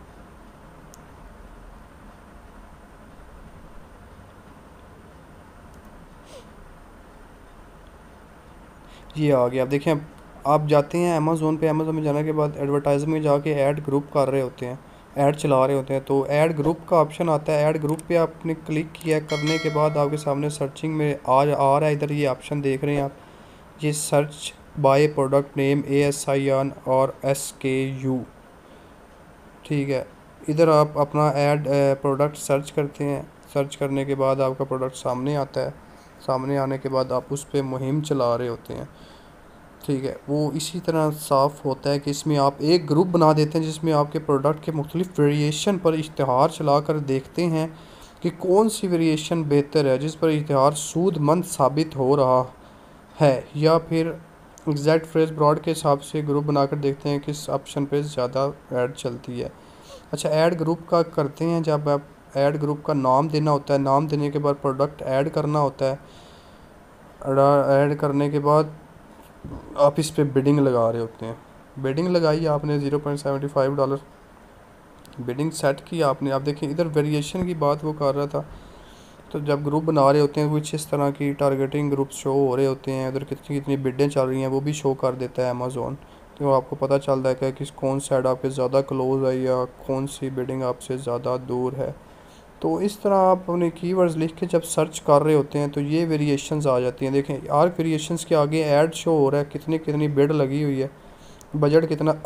ये आ गया। आप देखें, आप जाते हैं अमेज़ोन पे, अमेज़ोन में जाने के बाद एडवर्टाइजमेंट में जाके ऐड ग्रुप कर रहे होते हैं, ऐड चला रहे होते हैं, तो ऐड ग्रुप का ऑप्शन आता है। ऐड ग्रुप पे आपने क्लिक किया करने के बाद आपके सामने सर्चिंग में आ आ रहा है, इधर ये ऑप्शन देख रहे हैं आप, ये search by product name A S I N और एस के यू, ठीक है, इधर आप अपना ऐड प्रोडक्ट सर्च करते हैं। सर्च करने के बाद आपका प्रोडक्ट सामने आता है, सामने आने के बाद आप उस पर मुहिम चला रहे होते हैं, ठीक है। वो इसी तरह साफ़ होता है कि इसमें आप एक ग्रुप बना देते हैं जिसमें आपके प्रोडक्ट के मुख्तलिफ वेरिएशन पर इश्तहार चला कर देखते हैं कि कौन सी वेरिएशन बेहतर है जिस पर इश्तहार सूदमंद साबित हो रहा है, या फिर एग्जैक्ट फ्रेज ब्रॉड के हिसाब से ग्रुप बनाकर देखते हैं किस ऑप्शन पे ज़्यादा ऐड चलती है। अच्छा, ऐड ग्रुप का करते हैं। जब आप ऐड ग्रुप का नाम देना होता है, नाम देने के बाद प्रोडक्ट ऐड करना होता है। ऐड करने के बाद आप इस पे बिडिंग लगा रहे होते हैं। बिडिंग लगाई आपने zero point seventy five dollar, bidding set की आपने। आप देखिए इधर वेरिएशन की बात वो कर रहा था। तो जब ग्रुप बना रहे होते हैं कुछ इस तरह की टारगेटिंग ग्रुप शो हो रहे होते हैं, उधर कितनी कितनी बिडें चल रही हैं वो भी शो कर देता है अमेज़ोन। तो आपको पता चलता है कि किस कौन सा ऐड आपके ज़्यादा क्लोज है या कौन सी बिडिंग आपसे ज़्यादा दूर है। तो इस तरह आप अपने कीवर्ड्स लिख के जब सर्च कर रहे होते हैं तो ये वेरिएशंस आ जाती हैं। देखें आर वेरिएशंस के आगे ऐड शो हो रहा है, कितनी कितनी बिड लगी हुई है, बजट कितना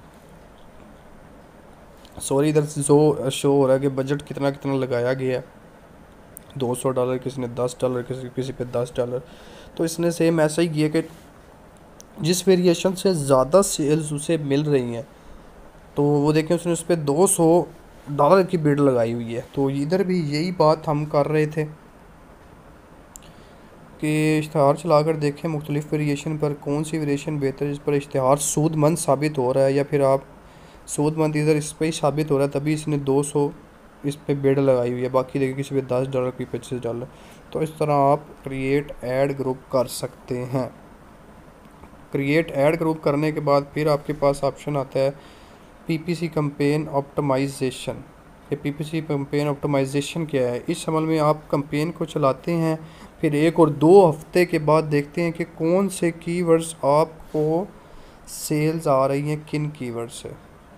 सॉरी इधर जो शो हो रहा है कि बजट कितना कितना लगाया गया है, दो सौ डॉलर, किसी ने दस डॉलर, किसी किसी पे दस डॉलर। तो इसने सेम ऐसा ही किया कि जिस वेरिएशन से ज़्यादा सेल्स उसे मिल रही हैं तो वो देखें उसने उस पर दो सौ डॉलर की बिड लगाई हुई है। तो इधर भी यही बात हम कर रहे थे कि इश्तहार चला कर देखें मुख्तलिफ वेरिएशन पर कौन सी वेरिएशन बेहतर है, जिस पर इश्तहार सूदमंद साबित हो रहा है, या फिर आप सूदमंद इधर इस पर ही साबित हो रहा है तभी इसने दो सौ इस पे बिड लगाई हुई है, बाकी देखिए किसी पे दस डॉलर की पच्चीस डॉलर। तो इस तरह आप क्रिएट ऐड ग्रुप कर सकते हैं। क्रिएट ऐड ग्रुप करने के बाद फिर आपके पास ऑप्शन आता है पीपीसी कैंपेन ऑप्टिमाइजेशन। ये पीपीसी कैंपेन ऑप्टिमाइजेशन क्या है? इस अमल में आप कैंपेन को चलाते हैं, फिर एक और दो हफ्ते के बाद देखते हैं कि कौन से कीवर्ड्स आपको सेल्स आ रही हैं, किन कीवर्ड से।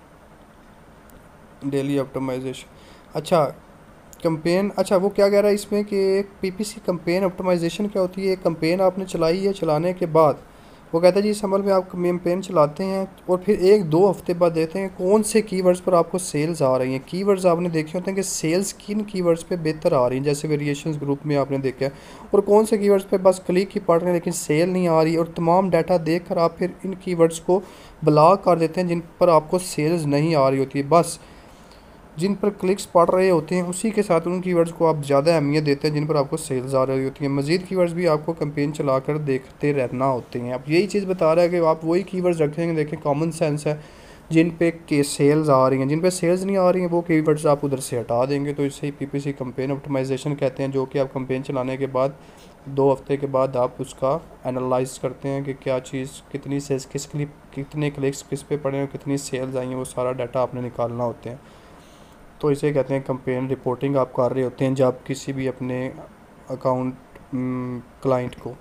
डेली ऑप्टिमाइजेशन, अच्छा कैंपेन, अच्छा वो क्या कह रहा है इसमें कि पीपीसी कैंपेन ऑप्टिमाइजेशन क्या होती है? कैंपेन आपने चलाई है, चलाने के बाद वो कहता है जी इस अमल में आप कैंपेन चलाते हैं और फिर एक दो हफ्ते बाद देखते हैं कौन से कीवर्ड्स पर आपको सेल्स आ रही हैं। कीवर्ड्स आपने देखे होते हैं कि सेल्स किन कीवर्ड्स पे बेहतर आ रही हैं, जैसे वेरिएशंस ग्रुप में आपने देखा है, और कौन से कीवर्ड्स पे बस क्लिक ही पड़ रहे हैं लेकिन सेल नहीं आ रही, और तमाम डाटा देख कर आप फिर इन कीवर्ड्स को ब्लॉक कर देते हैं जिन पर आपको सेल्स नहीं आ रही होती है। बस जिन पर क्लिक्स पड़ रहे होते हैं उसी के साथ उन कीवर्ड्स को आप ज़्यादा अहमियत देते हैं जिन पर आपको सेल्स आ रही होती हैं। मज़ीद कीवर्ड्स भी आपको कैंपेन चलाकर देखते रहना होते हैं। अब यही चीज़ बता रहा है कि आप वही कीवर्ड्स रखेंगे, देखें कॉमन सेंस है, जिन पे के सेल्स आ रही हैं, जिन पे सेल्स नहीं आ रही हैं वो कीवर्ड्स आप उधर से हटा देंगे। तो इसे ही पीपीसी कैंपेन ऑप्टिमाइजेशन कहते हैं, जो कि आप कैंपेन चलाने के बाद दो हफ्ते के बाद आप उसका एनालाइज करते हैं कि क्या चीज़ कितनी सेल्स, किस क्लिप कितने क्लिक्स किस पे पड़े हैं, कितनी सेल्स आई हैं, वो सारा डाटा आपने निकालना होते हैं। तो इसे कहते हैं कैंपेन रिपोर्टिंग आप कर रहे होते हैं जब किसी भी अपने अकाउंट क्लाइंट को।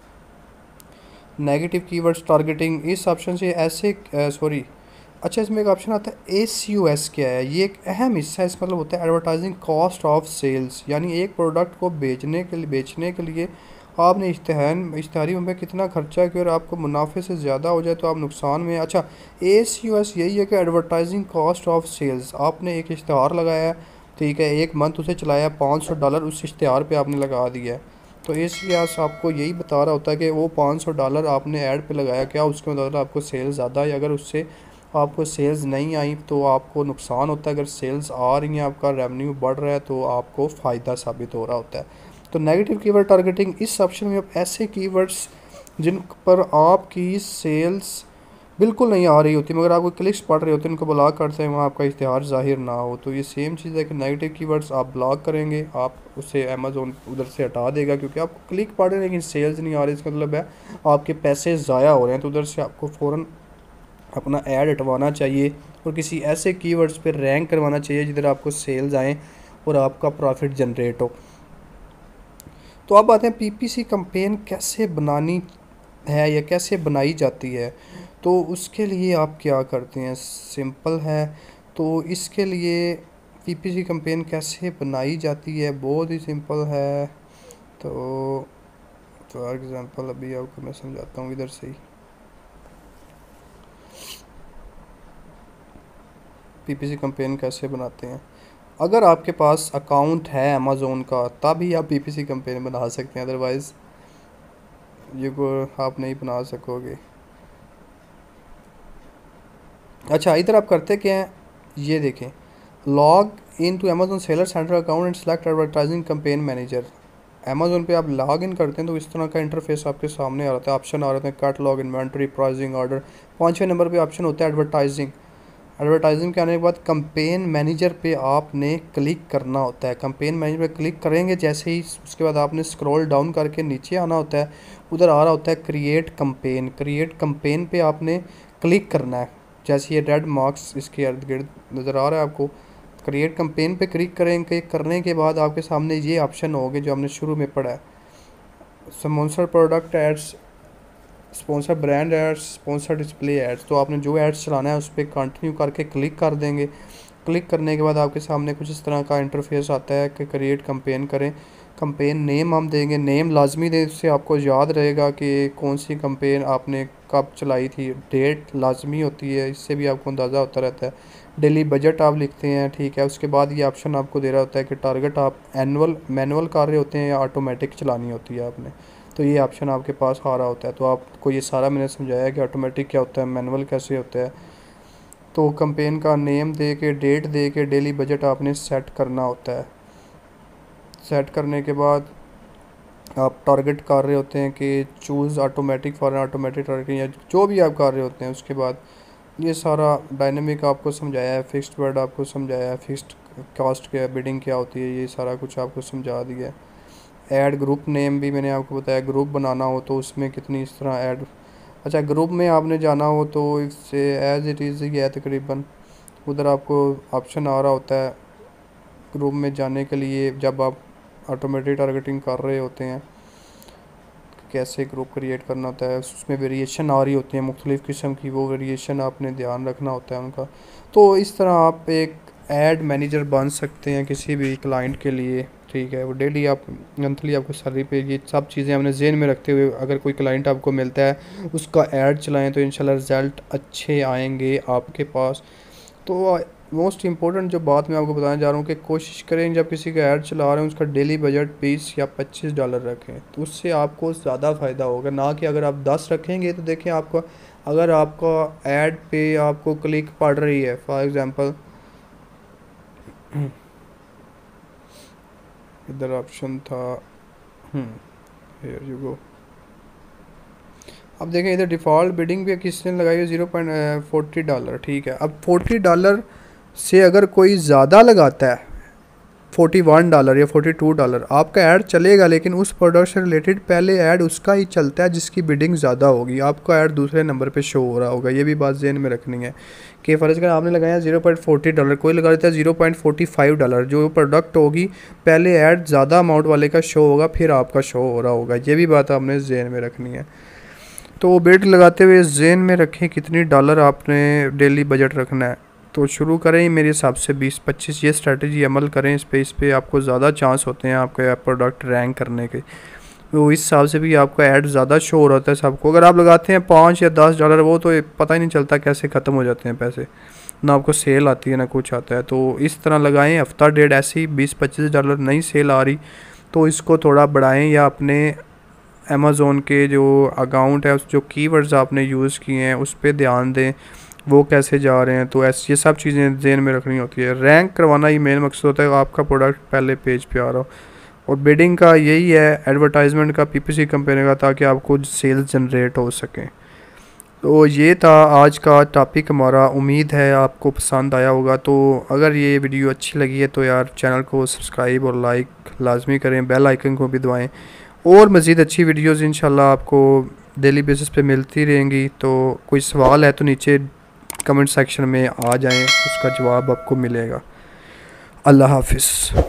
नेगेटिव कीवर्ड्स टारगेटिंग, इस ऑप्शन से ऐसे सॉरी अच्छा इसमें एक ऑप्शन आता है एस यू एस। क्या है ये? एक अहम हिस्सा है, इस मतलब होता है एडवर्टाइजिंग कॉस्ट ऑफ सेल्स, यानी एक प्रोडक्ट को बेचने के लिए बेचने के लिए आपने इश्तहार इश्तहारी में कितना खर्चा किया और आपको मुनाफे से ज़्यादा हो जाए तो आप नुकसान में। अच्छा एस यू एस यही है कि एडवर्टाइजिंग कॉस्ट ऑफ सेल्स। आपने एक इश्तहार लगाया है, ठीक है, एक मंथ उसे चलाया, पाँच सौ डॉलर उस इश्तहार पे आपने लगा दिया है, तो एस यू एस आपको यही बता रहा होता है कि वो पाँच सौ डॉलर आपने ऐड पे लगाया, क्या उसके मतलब आपको सेल्स ज़्यादा है? अगर उससे आपको सेल्स नहीं आई तो आपको नुकसान होता है, अगर सेल्स आ रही हैं, आपका रेवेन्यू बढ़ रहा है तो आपको फ़ायदा साबित हो रहा होता है। तो नेगेटिव कीवर्ड टारगेटिंग, इस ऑप्शन में आप ऐसे कीवर्ड्स जिन पर आपकी सेल्स बिल्कुल नहीं आ रही होती मगर आपको क्लिक्स पड़ रहे होते हैं उनको ब्लॉक करते हैं, वहाँ आपका इश्तहार ज़ाहिर ना हो। तो ये सेम चीज़ है कि नेगेटिव कीवर्ड्स आप ब्लॉक करेंगे, आप उसे अमेज़ोन उधर से हटा देगा क्योंकि आपको क्लिक पड़ रहे हैं लेकिन सेल्स नहीं आ रही, इसका मतलब है आपके पैसे ज़ाया हो रहे हैं। तो उधर से आपको फ़ौरन अपना ऐड हटवाना चाहिए और किसी ऐसे कीवर्ड्स पर रैंक करवाना चाहिए जिधर आपको सेल्स आएँ और आपका प्रॉफिट जनरेट हो। तो अब आते हैं पीपीसी कैंपेन कैसे बनानी है या कैसे बनाई जाती है। तो उसके लिए आप क्या करते हैं, सिंपल है। तो इसके लिए पीपीसी कैंपेन कैसे बनाई जाती है, बहुत ही सिंपल है। तो फॉर एग्जांपल अभी आपको मैं समझाता हूँ इधर से ही। पीपीसी कैंपेन कैसे बनाते हैं, अगर आपके पास अकाउंट है अमेज़ोन का तभी आप पीपीसी कैंपेन बना सकते हैं, अदरवाइज़ ये को आप नहीं बना सकोगे। अच्छा इधर आप करते क्या हैं, ये देखें, log in to Amazon seller centre account and select advertising campaign manager. Amazon पे आप लॉग इन करते हैं तो इस तरह का इंटरफेस आपके सामने आ रहा है, ऑप्शन आ रहे हैं catalogue, inventory, pricing, order. पाँचवें नंबर पे ऑप्शन होता है एडवर्टाइजिंग। एडवर्टाइजिंग के आने के बाद कंपेन मैनेजर पे आपने क्लिक करना होता है। कंपेन मैनेजर पे क्लिक करेंगे जैसे ही, उसके बाद आपने स्क्रॉल डाउन करके नीचे आना होता है, उधर आ रहा होता है क्रिएट कंपेन। क्रिएट कंपेन पे आपने क्लिक करना है, जैसे ये रेड मार्क्स इसके इर्द गिर्द नज़र आ रहा है आपको। क्रिएट कंपेन पे क्लिक करेंगे, करने के बाद आपके सामने ये ऑप्शन होंगे जो हमने शुरू में पढ़ा है, sponsor product ads, sponsor brand ads, sponsor display ads. तो आपने जो एड्स चलाना है उस पर कंटिन्यू करके क्लिक कर देंगे। क्लिक करने के बाद आपके सामने कुछ इस तरह का इंटरफेस आता है कि क्रिएट कंपेन करें। कंपेन नेम हम देंगे, नेम लाजमी दें, इससे आपको याद रहेगा कि कौन सी कंपेन आपने कब चलाई थी। डेट लाजमी होती है, इससे भी आपको अंदाज़ा होता रहता है। डेली बजट आप लिखते हैं, ठीक है। उसके बाद ये ऑप्शन आपको दे रहा होता है कि टारगेट आप एनुअल मैनुअल कर रहे होते हैं या ऑटोमेटिक चलानी होती है आपने, तो ये ऑप्शन आपके पास आ रहा होता है। तो आपको ये सारा मैंने समझाया कि ऑटोमेटिक क्या होता है, मैनुअल कैसे होता है। तो कंपेन का नेम दे के, डेट दे के, डेली बजट आपने सेट करना होता है। सेट करने के बाद आप टारगेट कर रहे होते हैं कि choose automatic for automatic target या जो भी आप कर रहे होते हैं। उसके बाद ये सारा डायनेमिक आपको समझाया है, फिक्स्ड वर्ड आपको समझाया है, फिक्स्ड कॉस्ट क्या, बिडिंग क्या होती है, ये सारा कुछ आपको समझा दिया है। ऐड ग्रुप नेम भी मैंने आपको बताया, ग्रुप बनाना हो तो उसमें कितनी इस तरह ऐड। अच्छा, ग्रुप में आपने जाना हो तो इससे एज इट इज़ ही है तकरीबन, उधर आपको ऑप्शन आ रहा होता है ग्रुप में जाने के लिए। जब आप ऑटोमेटिक टारगेटिंग कर रहे होते हैं, कैसे ग्रुप क्रिएट करना होता है, उसमें वेरिएशन आ रही होती है मुख्तलिफ़ किस्म की, वो वेरिएशन आपने ध्यान रखना होता है उनका। तो इस तरह आप एक एड मैनेजर बन सकते हैं किसी भी क्लाइंट के लिए, ठीक है। वो डेली आप मंथली आपको सैलरी पे, ये सब चीज़ें हमने ज़हन में रखते हुए अगर कोई क्लाइंट आपको मिलता है उसका ऐड चलाएं तो इंशाल्लाह रिज़ल्ट अच्छे आएंगे आपके पास। तो मोस्ट इम्पोर्टेंट जो बात मैं आपको बताने जा रहा हूँ कि कोशिश करें जब किसी का ऐड चला रहे हैं उसका डेली बजट बीस या पच्चीस डॉलर रखें, तो उससे आपको ज़्यादा फ़ायदा होगा। ना कि अगर आप दस रखेंगे तो देखें आपको, अगर आपका ऐड पे आपको क्लिक पड़ रही है, फॉर एग्ज़ाम्पल इधर ऑप्शन था, हियर यू गो, अब देखें इधर डिफ़ॉल्ट बिडिंग भी किसने लगाई है ज़ीरो पॉइंट फोर्टी डॉलर, ठीक है। अब फोर्टी डॉलर से अगर कोई ज़्यादा लगाता है, फोर्टी वन डॉलर या फोर्टी टू डॉलर, आपका ऐड चलेगा, लेकिन उस प्रोडक्ट से रिलेटेड पहले ऐड उसका ही चलता है जिसकी बिडिंग ज़्यादा होगी, आपका ऐड दूसरे नंबर पे शो हो रहा होगा। ये भी बात ज़हन में रखनी है कि फ़र्ज़ कर आपने लगाया ज़ीरो पॉइंट फोर्टी डॉलर, कोई लगा देता है zero point forty five dollar, जो प्रोडक्ट होगी पहले ऐड ज़्यादा अमाउंट वाले का शो होगा, फिर आपका शो हो रहा होगा। ये भी बात आपने ज़हन में रखनी है। तो बिड लगाते हुए ज़हन में रखें कितनी डॉलर आपने डेली बजट रखना है। तो शुरू करें मेरे हिसाब से बीस पच्चीस, ये स्ट्रेटजी अमल करें, इस पे इस पे आपको ज़्यादा चांस होते हैं आपके प्रोडक्ट रैंक करने के। तो इस हिसाब से भी आपका ऐड ज़्यादा शो हो रहा है सबको। अगर आप लगाते हैं पाँच या दस डॉलर, वो तो पता ही नहीं चलता कैसे ख़त्म हो जाते हैं पैसे, ना आपको सेल आती है ना कुछ आता है। तो इस तरह लगाएं, हफ्ता डेढ़ ऐसे ही बीस पच्चीस डॉलर नहीं सेल आ रही तो इसको थोड़ा बढ़ाएं, या अपने अमेज़ोन के जो अकाउंट है, उस जो कीवर्ड्स आपने यूज़ किए हैं उस पर ध्यान दें, वो कैसे जा रहे हैं। तो ऐसे ये सब चीज़ें ज़हन में रखनी होती है। रैंक करवाना ही मेन मकसद होता है, आपका प्रोडक्ट पहले पेज पे आ रहा हो। और बिडिंग का यही है, एडवर्टाइजमेंट का, पीपीसी कंपनी का, ताकि आपको सेल्स जनरेट हो सकें। तो ये था आज का टॉपिक हमारा, उम्मीद है आपको पसंद आया होगा। तो अगर ये वीडियो अच्छी लगी है तो यार चैनल को सब्सक्राइब और लाइक लाजमी करें, बेल आइकन को भी दबाएं, और मज़ीद अच्छी वीडियोज़ इंशाल्लाह आपको डेली बेसिस पे मिलती रहेंगी। तो कोई सवाल है तो नीचे कमेंट सेक्शन में आ जाएं, उसका जवाब आपको मिलेगा। अल्लाह हाफिज़।